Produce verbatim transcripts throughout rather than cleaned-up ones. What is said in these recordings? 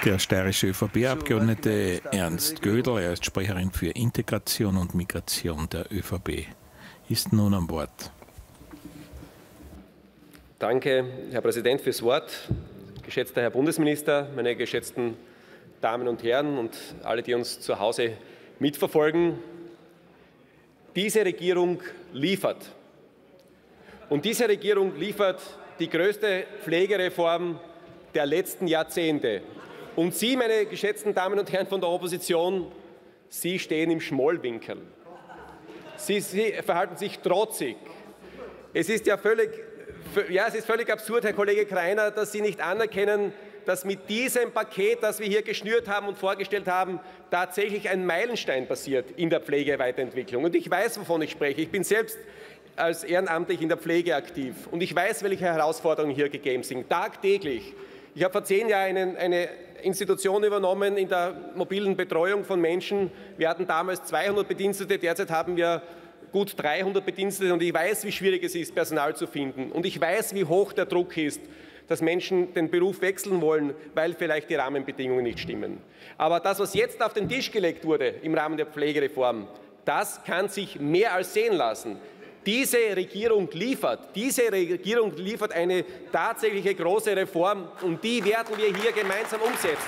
Der steirische ÖVP-Abgeordnete Ernst Gödel, er ist Sprecherin für Integration und Migration der ÖVP, ist nun an Bord. Danke, Herr Präsident, fürs Wort. Geschätzter Herr Bundesminister, meine geschätzten Damen und Herren und alle, die uns zu Hause mitverfolgen. Diese Regierung liefert. Und diese Regierung liefert die größte Pflegereform der letzten Jahrzehnte. Und Sie, meine geschätzten Damen und Herren von der Opposition, Sie stehen im Schmollwinkel. Sie, Sie verhalten sich trotzig. Es ist ja völlig, ja, es ist völlig absurd, Herr Kollege Greiner, dass Sie nicht anerkennen, dass mit diesem Paket, das wir hier geschnürt haben und vorgestellt haben, tatsächlich ein Meilenstein passiert in der Pflegeweiterentwicklung. Und ich weiß, wovon ich spreche. Ich bin selbst als ehrenamtlich in der Pflege aktiv. Und ich weiß, welche Herausforderungen hier gegeben sind, tagtäglich. Ich habe vor zehn Jahren eine, eine Institution übernommen in der mobilen Betreuung von Menschen. Wir hatten damals zweihundert Bedienstete, derzeit haben wir gut dreihundert Bedienstete. Und ich weiß, wie schwierig es ist, Personal zu finden. Und ich weiß, wie hoch der Druck ist, dass Menschen den Beruf wechseln wollen, weil vielleicht die Rahmenbedingungen nicht stimmen. Aber das, was jetzt auf den Tisch gelegt wurde im Rahmen der Pflegereform, das kann sich mehr als sehen lassen. Diese Regierung liefert, diese Regierung liefert eine tatsächliche große Reform, und die werden wir hier gemeinsam umsetzen.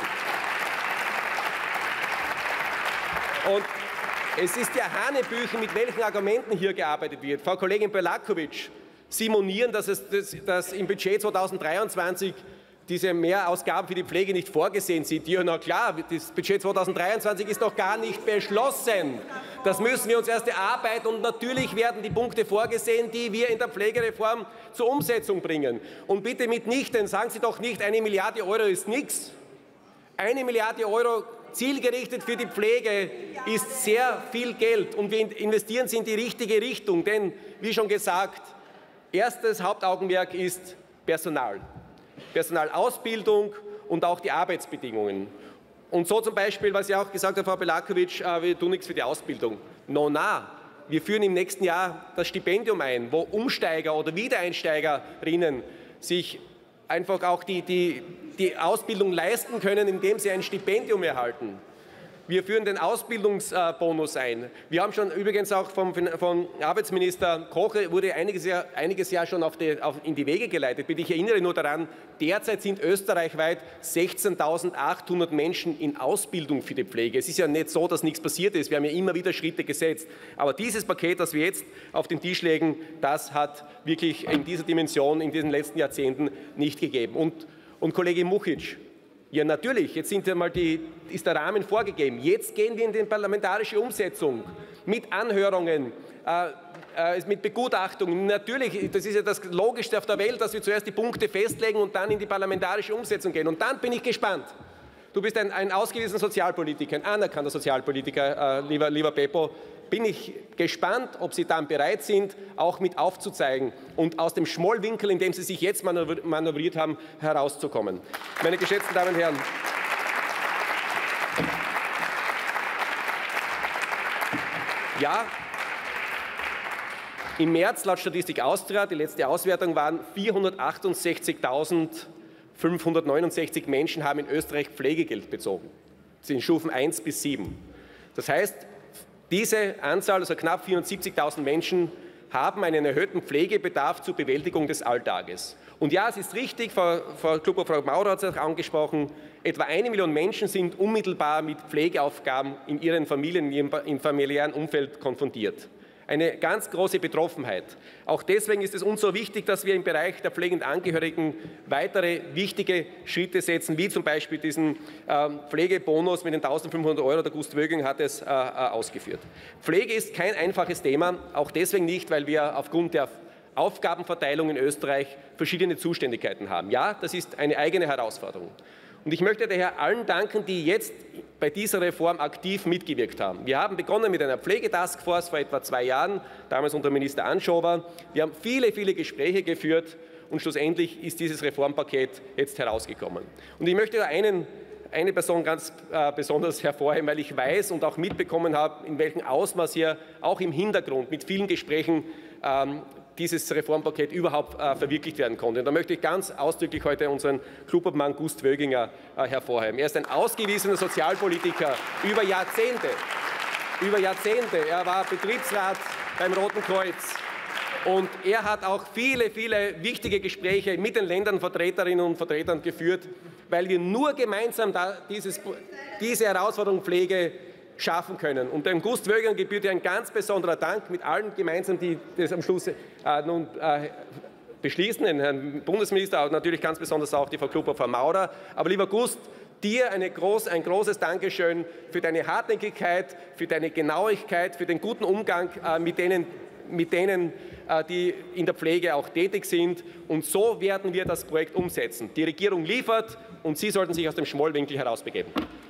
Und es ist ja Hanebüchen, mit welchen Argumenten hier gearbeitet wird. Frau Kollegin Belakovic, Sie monieren, dass, es, dass, dass im Budget zweitausenddreiundzwanzig diese Mehrausgaben für die Pflege nicht vorgesehen sind. Ja, na klar, das Budget zweitausenddreiundzwanzig ist noch gar nicht beschlossen. Das müssen wir uns erst erarbeiten, und natürlich werden die Punkte vorgesehen, die wir in der Pflegereform zur Umsetzung bringen. Und bitte mitnichten, sagen Sie doch nicht, eine Milliarde Euro ist nichts. Eine Milliarde Euro zielgerichtet für die Pflege ist sehr viel Geld, und wir investieren sie in die richtige Richtung. Denn, wie schon gesagt, erstes Hauptaugenmerk ist Personal. Personalausbildung und auch die Arbeitsbedingungen. Und so zum Beispiel, was ja auch gesagt hat, Frau Belakovic, äh, wir tun nichts für die Ausbildung. No, na, wir führen im nächsten Jahr das Stipendium ein, wo Umsteiger oder Wiedereinsteigerinnen sich einfach auch die, die, die Ausbildung leisten können, indem sie ein Stipendium erhalten. Wir führen den Ausbildungsbonus ein. Wir haben schon übrigens auch vom, vom Arbeitsminister Koche wurde einiges Jahr, einiges Jahr schon auf die, auf, in die Wege geleitet. Ich erinnere nur daran, derzeit sind österreichweit sechzehntausendachthundert Menschen in Ausbildung für die Pflege. Es ist ja nicht so, dass nichts passiert ist. Wir haben ja immer wieder Schritte gesetzt. Aber dieses Paket, das wir jetzt auf den Tisch legen, das hat wirklich in dieser Dimension in diesen letzten Jahrzehnten nicht gegeben. Und, und Kollege Muchic, ja, natürlich, jetzt sind einmal die, ist der Rahmen vorgegeben. Jetzt gehen wir in die parlamentarische Umsetzung mit Anhörungen, äh, äh, mit Begutachtungen. Natürlich, das ist ja das Logischste auf der Welt, dass wir zuerst die Punkte festlegen und dann in die parlamentarische Umsetzung gehen. Und dann bin ich gespannt. Du bist ein, ein ausgewiesener Sozialpolitiker, ein anerkannter Sozialpolitiker, äh, lieber, lieber Beppo. Bin ich gespannt, ob Sie dann bereit sind, auch mit aufzuzeigen und aus dem Schmollwinkel, in dem Sie sich jetzt manövriert haben, herauszukommen. Meine geschätzten Damen und Herren, ja, im März laut Statistik Austria, die letzte Auswertung, waren vierhundertachtundsechzigtausendfünfhundertneunundsechzig Menschen haben in Österreich Pflegegeld bezogen. Das sind Stufen eins bis sieben. Das heißt, diese Anzahl, also knapp vierhundertsiebzigtausend Menschen, haben einen erhöhten Pflegebedarf zur Bewältigung des Alltages. Und ja, es ist richtig, Frau, Frau Klubber, Frau Maurer hat es auch angesprochen, etwa eine Million Menschen sind unmittelbar mit Pflegeaufgaben in ihren Familien, in ihrem im familiären Umfeld konfrontiert. Eine ganz große Betroffenheit. Auch deswegen ist es uns so wichtig, dass wir im Bereich der pflegenden Angehörigen weitere wichtige Schritte setzen, wie zum Beispiel diesen äh, Pflegebonus mit den eintausendfünfhundert Euro. Der Gust Wöging hat es äh, ausgeführt. Pflege ist kein einfaches Thema, auch deswegen nicht, weil wir aufgrund der Aufgabenverteilung in Österreich verschiedene Zuständigkeiten haben. Ja, das ist eine eigene Herausforderung. Und ich möchte daher allen danken, die jetzt bei dieser Reform aktiv mitgewirkt haben. Wir haben begonnen mit einer Pflegetaskforce vor etwa zwei Jahren, damals unter Minister Anschober. Wir haben viele, viele Gespräche geführt, und schlussendlich ist dieses Reformpaket jetzt herausgekommen. Und ich möchte da einen, eine Person ganz äh, besonders hervorheben, weil ich weiß und auch mitbekommen habe, in welchem Ausmaß hier auch im Hintergrund mit vielen Gesprächen ähm, dieses Reformpaket überhaupt äh, verwirklicht werden konnte. Und da möchte ich ganz ausdrücklich heute unseren Klubobmann Gust Wöginger äh, hervorheben. Er ist ein ausgewiesener Sozialpolitiker über Jahrzehnte. Über Jahrzehnte. Er war Betriebsrat beim Roten Kreuz. Und er hat auch viele, viele wichtige Gespräche mit den Ländervertreterinnen und Vertretern geführt, weil wir nur gemeinsam da dieses, diese Herausforderung Pflege schaffen können. Und dem Gust Wöginger gebührt ein ganz besonderer Dank mit allen gemeinsam, die das am Schluss äh, nun äh, beschließen, den Herrn Bundesminister, aber natürlich ganz besonders auch die Frau Klupper, Frau Maurer. Aber lieber Gust, dir eine groß, ein großes Dankeschön für deine Hartnäckigkeit, für deine Genauigkeit, für den guten Umgang äh, mit denen, mit denen äh, die in der Pflege auch tätig sind. Und so werden wir das Projekt umsetzen. Die Regierung liefert und Sie sollten sich aus dem Schmollwinkel herausbegeben.